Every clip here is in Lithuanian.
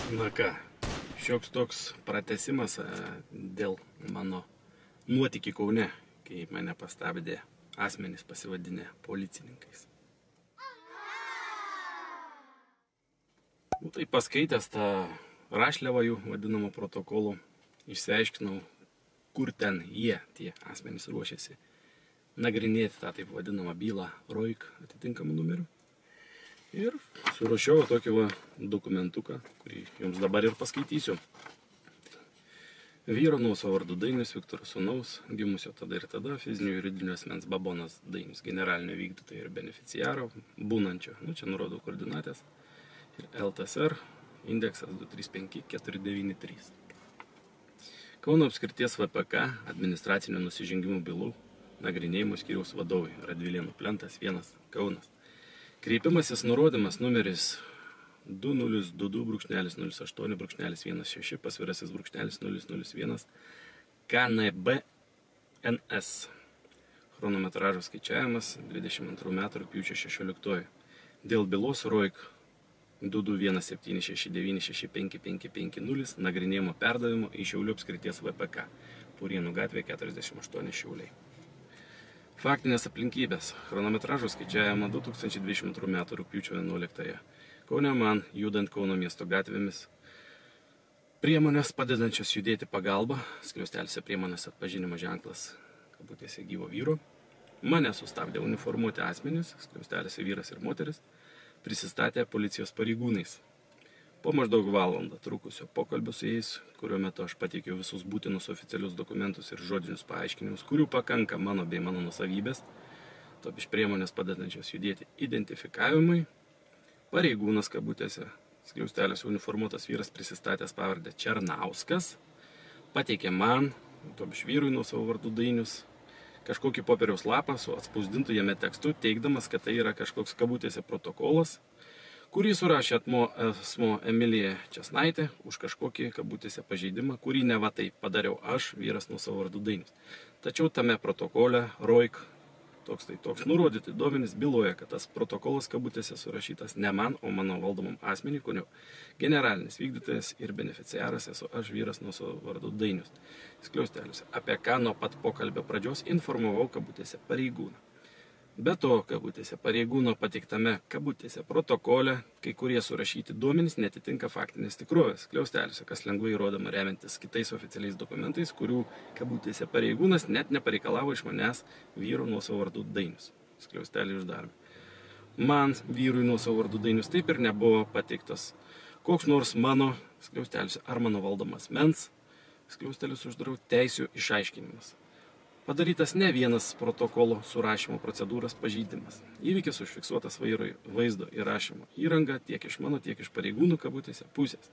Na ką, šioks toks pratęsimas dėl mano nuotykį Kaune, kai mane pastabdė asmenys pasivadinę policininkais. Tai paskaitęs tą rašliavą jų vadinamą protokolų, išsiaiškinau, kur ten jie, tie asmenys, ruošiasi nagrinėti tą taip vadinamą bylą ROIK atitinkamų numerių. Ir surašiau tokį dokumentuką, kurį jums dabar ir paskaitysiu. Vyro nuosavo vardu Dainius Viktoro sūnaus, gimusio tada ir tada, fizinio juridinio asmens Babonas Dainius, generalinio vykdytojo ir beneficiaro, būnančio, čia nurodau koordinatės, ir LTSR, indeksas 235493. Kauno apskrities VPK administracinio nusižengimų bylų nagrinėjimų skyriaus vadovai Radvilėnų plentas 1 Kaunas. Kreipimasis nurodymas numeris 2022-08-16 pasvirasis -001 KNB NS. Chronometražo skaičiavimas 22 metų rugpjūčio 16. Dėl bylos ROIK 2217696550 nagrinėjimo perdavimo į Šiaulių apskrities VPK, Purienų gatvė 48 Šiauliai. Faktinės aplinkybės. Chronometražo skaičiavimo 2022 metų rugpjūčio 11. Kaune man, judant Kauno miesto gatvėmis, priemonės padedančios judėti pagalba, skliausteliuose priemonės atpažinimo ženklas, kabutėse gyvo vyro, mane sustabdė uniformuoti asmenys, skliausteliuose vyras ir moteris, prisistatė policijos pareigūnais. Po maždaug valandą trukusio pokalbio su jais, kuriuo metu aš pateikiau visus būtinus oficialius dokumentus ir žodinius paaiškinimus, kurių pakanka mano bei mano nusavybės, topiš priemonės padedančios judėti identifikavimui, pareigūnas kabutėse, skliausteliuose uniformuotas vyras prisistatęs pavardę Černauskas, pateikė man, topiš vyrui nuosavo vardu Dainius, kažkokį popieriaus lapą su atspausdintu jame tekstu, teigdamas, kad tai yra kažkoks kabutėse protokolas, kurį surašė asmuo Emilija Česnaitė už kažkokį kabutėse pažeidimą, kurį neva tai padariau aš, vyras nuosavo vardu Dainius. Tačiau tame protokole ROIK toks nurodyti duomenys byloja, kad tas protokolas kabutėse surašytas ne man, o mano valdomam asmeniui, kurio generalinis vykdytojas ir beneficiaras esu aš, vyras nuosavo vardu Dainius. Skliausteliuose, apie ką nuo pat pokalbio pradžios informavau kabutėse pareigūną. Be to, kabutėse pareigūno pateiktame kabutėse protokole, kai kurie surašyti duomenys netitinka faktinės tikrovės. Skliausteliuose, kas lengvai įrodoma remiantis kitais oficialiais dokumentais, kurių kabutėse pareigūnas net nepareikalavo iš manęs vyro nuosavo vardu Dainius. Skliaustelį uždarome. Man, vyrui nuosavo vardu Dainius, taip ir nebuvo pateiktas koks nors mano, skliausteliuose, ar mano valdomas mens, skliaustelius uždarau, teisių išaiškinimas. Padarytas ne vienas protokolo surašymo procedūros pažeidimas. Įvykis užfiksuotas vaizdo įrašymo įranga tiek iš mano, tiek iš pareigūnų kabutėse pusės.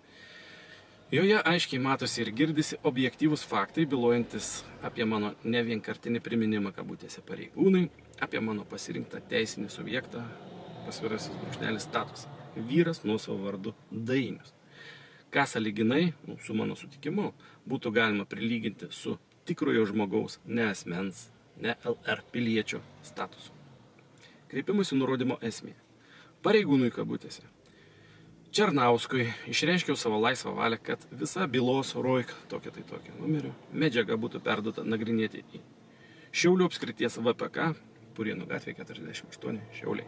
Joje aiškiai matosi ir girdisi objektyvus faktai, bylojantis apie mano nevienkartinį priminimą kabutėse pareigūnai, apie mano pasirinktą teisinį subjektą, pasvirasis brūkšnelis statusą. Vyras nuosavo vardu Dainius. Ką sąlyginai, su mano sutikimu, būtų galima prilyginti su tikrojo žmogaus, ne asmens, ne LR piliečio statusu. Kreipimusi nurodymo esmė. Pareigūnui kabutėse. Černauskui išreiškiau savo laisvą valią, kad visa bylos ROIK tokia numerio medžiaga būtų perduota nagrinėti į Šiaulių apskrities VPK, Purienų gatvė 48 Šiauliai.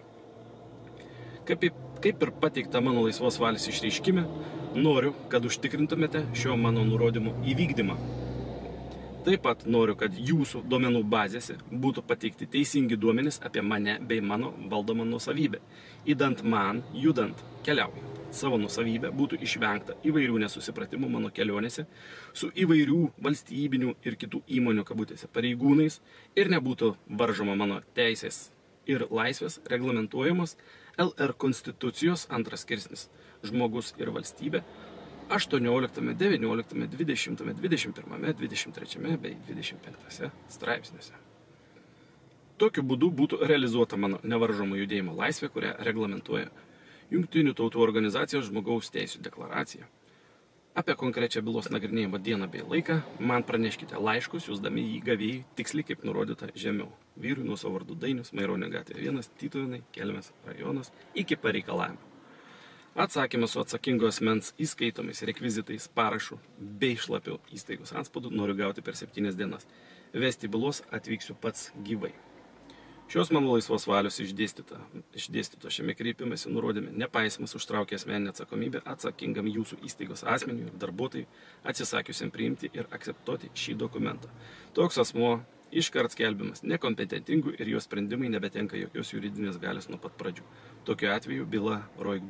Kaip ir pateikta mano laisvos valios išreiškime, noriu, kad užtikrintumėte šio mano nurodymo įvykdymą. Taip pat noriu, kad jūsų duomenų bazėse būtų pateikti teisingi duomenys apie mane bei mano valdomą nusavybę. Įdant man, judant, keliaujant savo nusavybę, būtų išvengta įvairių nesusipratimų mano kelionėse su įvairių valstybinių ir kitų įmonių kabutėse pareigūnais ir nebūtų varžoma mano teisės ir laisvės reglamentuojamos LR Konstitucijos antras skirsnis žmogus ir valstybė 18, 19, 20, 21, 23 bei 25 straipsniuose. Tokiu būdu būtų realizuota mano nevaržomo judėjimo laisvė, kurią reglamentuoja Jungtinių tautų organizacijos žmogaus teisių deklaracija. Apie konkrečią bylos nagrinėjimo dieną bei laiką man praneškite laiškus, siųsdami jį gavėjai tiksliai kaip nurodyta žemiau. Vyrui nuosavo vardu Dainius, Maironio gatvė 1, Tytuvėnai, Kelmės rajonas, iki pareikalavimo. Atsakymas su atsakingo asmens įskaitomais rekvizitais, parašu bei šlapiu įstaigos antspaudu noriu gauti per 7 dienas. Vesti bylos atvyksiu pats gyvai. Šios mano laisvos valios išdėstyto šiame kreipimąsi nurodėme nepaisimas užtraukė asmeninę atsakomybę atsakingam jūsų įstaigos asmeniui ir darbuotojui atsisakiusiam priimti ir akceptuoti šį dokumentą. Toks asmuo iškart skelbiamas nekompetentingų ir jo sprendimai nebetenka jokios juridinės galios nuo pat pradžių. Tokiu atveju byla ROIK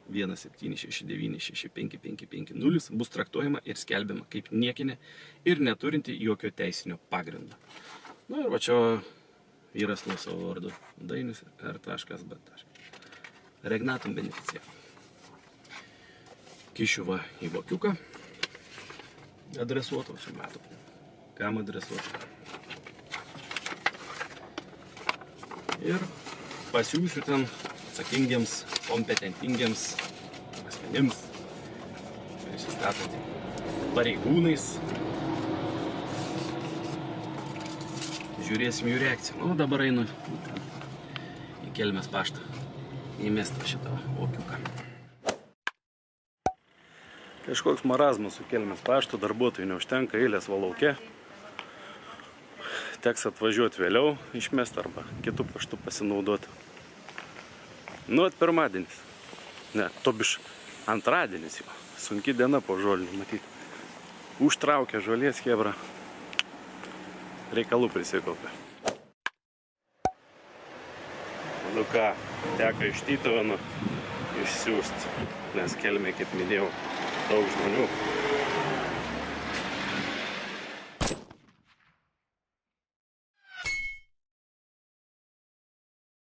2217696550 bus traktuojama ir skelbiama kaip niekinė ir neturinti jokio teisinio pagrindo. Na ir va čia vyras nuo savo vardu Dainis R.B. Regnatum beneficija. Kišiu va į vokiuką. Adresuoto, čia metu. Kam adresuoto. Ir pasiūsiu ten atsakingiams, kompetentingiams asmenims, prisistatantį pareigūnais. Žiūrėsim jų reakciją. Nu, dabar einu į Kelmės paštą. Įmestą šitą vokiuką. Kažkoks marazmas su Kelmės paštu, darbuotojų neužtenka, eilės valauke. Teks atvažiuoti vėliau, išmest arba kitų paštų pasinaudoti. Nu, pirmadienis. Ne, tobiš antradienis jau. Sunki diena po žolinių, matyti. Užtraukia žolės chebra. Reikalų prisikaupė. Nu ką, teko iš Tytuvėnų išsiųsti, nes Kelmė, kaip minėjau, daug žmonių.